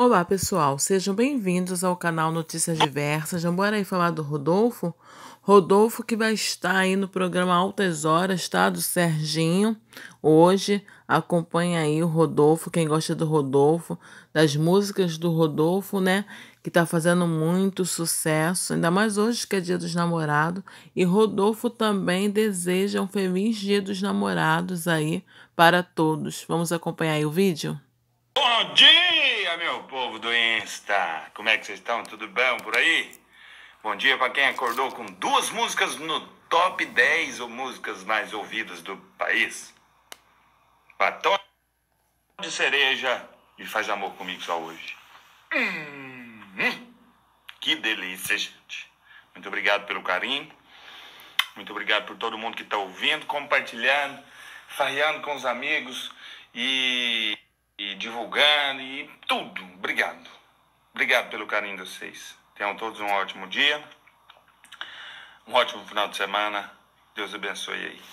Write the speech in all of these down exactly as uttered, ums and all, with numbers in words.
Olá pessoal, sejam bem-vindos ao canal Notícias Diversas. Já bora aí falar do Rodolfo? Rodolfo que vai estar aí no programa Altas Horas, tá? Do Serginho. Hoje, acompanha aí o Rodolfo, quem gosta do Rodolfo, das músicas do Rodolfo, né? Que tá fazendo muito sucesso, ainda mais hoje que é Dia dos Namorados. E Rodolfo também deseja um feliz Dia dos Namorados aí para todos. Vamos acompanhar aí o vídeo? Bom dia, meu povo do Insta! Como é que vocês estão? Tudo bem por aí? Bom dia para quem acordou com duas músicas no top dez ou músicas mais ouvidas do país. Batom de cereja e faz amor comigo só hoje. Hum, hum, que delícia, gente. Muito obrigado pelo carinho. Muito obrigado por todo mundo que está ouvindo, compartilhando, farreando com os amigos e... e divulgando e tudo. Obrigado. Obrigado pelo carinho de vocês. Tenham todos um ótimo dia. Um ótimo final de semana. Deus abençoe aí.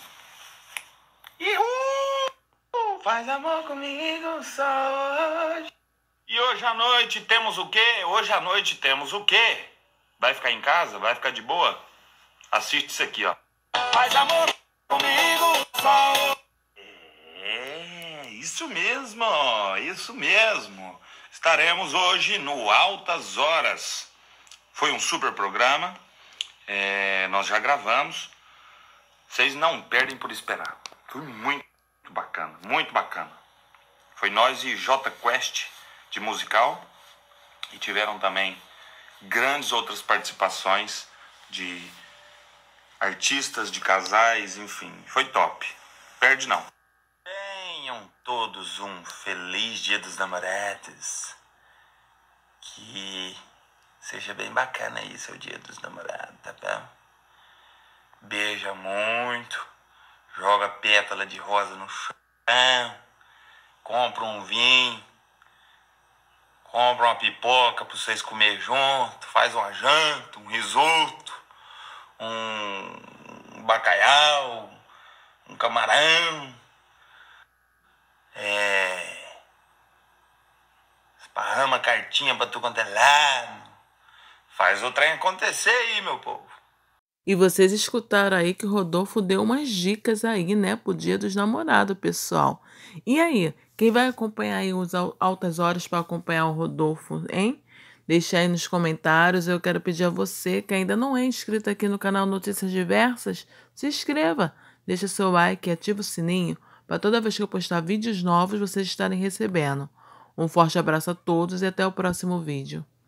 Ihu! Faz amor comigo só hoje. E hoje à noite temos o quê? Hoje à noite temos o quê? Vai ficar em casa? Vai ficar de boa? Assiste isso aqui, ó. Faz amor comigo só hoje. Isso mesmo, isso mesmo. Estaremos hoje no Altas Horas. Foi um super programa. É, nós já gravamos. Vocês não perdem por esperar. Foi muito bacana, muito bacana. Foi nós e J Quest de musical. E tiveram também grandes outras participações de artistas, de casais, enfim. Foi top. Perde não. Tenham todos um feliz Dia dos Namorados. Que seja bem bacana aí seu Dia dos Namorados, tá bom? Beija muito, joga pétala de rosa no chão, compra um vinho, compra uma pipoca pra vocês comer junto, faz uma janta, um risoto, um bacalhau, um camarão. É... esparrama cartinha pra tu quanto é lado. Faz o trem acontecer aí, meu povo. E vocês escutaram aí que o Rodolfo deu umas dicas aí, né, pro Dia dos Namorados, pessoal. E aí, quem vai acompanhar aí os Altas Horas para acompanhar o Rodolfo, hein? Deixa aí nos comentários. Eu quero pedir a você que ainda não é inscrito aqui no canal Notícias Diversas, se inscreva, deixa seu like e ativa o sininho para toda vez que eu postar vídeos novos vocês estarem recebendo. Um forte abraço a todos e até o próximo vídeo.